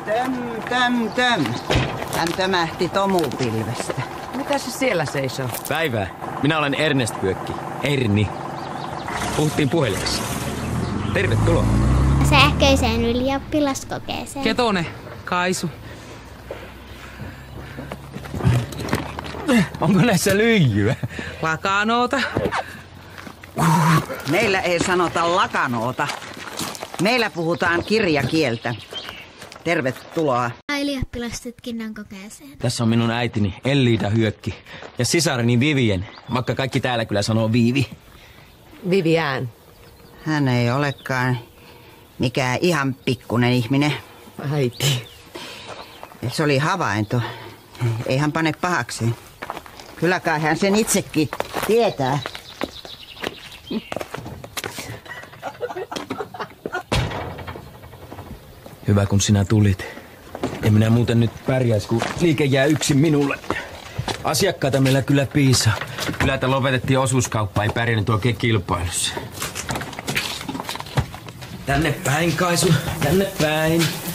Töm. Hän tömähti tomupilvestä. Mitä se siellä seisoo? Päivää. Minä olen Ernest Pyökki. Erni. Puhuttiin puhelimessa. Tervetuloa. Sähköiseen ylioppilaskokeeseen. Ketone, Kaisu. Onko näissä lyijyä? Lakanoota. Meillä ei sanota lakanoota. Meillä puhutaan kirjakieltä. Tervetuloa. Ylioppilastutkinnon kokeeseen. Tässä on minun äitini Elliida Hyökki ja sisareni Vivien, vaikka kaikki täällä kyllä sanoo Viivi. Vivian. Hän ei olekaan mikään ihan pikkunen ihminen. Äiti. Se oli havainto. Ei hän pane pahaksi. Kyllä kai hän sen itsekin tietää. Hyvä kun sinä tulit. En minä muuten nyt pärjäisi, kun liike jää yksin minulle. Asiakkaita meillä kyllä piisaa. Kylältä lopetettiin osuuskauppa, ei pärjännyt oikein kilpailussa. Tänne päin, Kaisu, tänne päin.